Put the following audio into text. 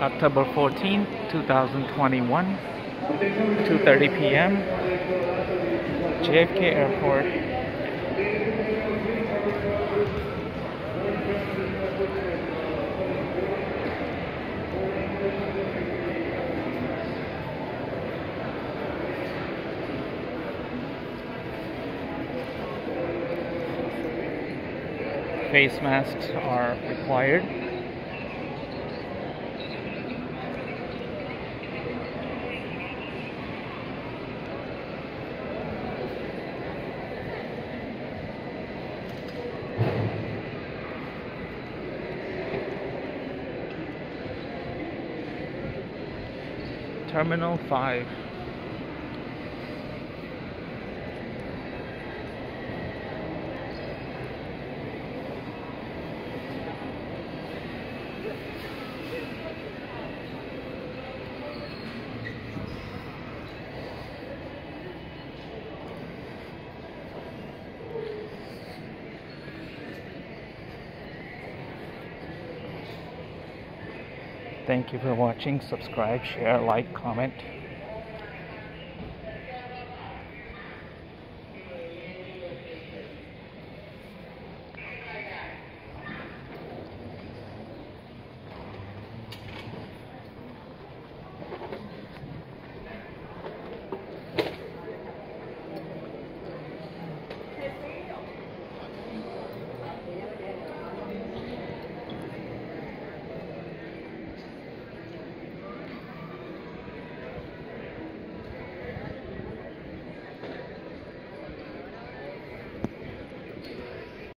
October 14th, 2021, 2:30 p.m. JFK Airport. Face masks are required. Terminal 5. Thank you for watching. Subscribe, share, like, comment.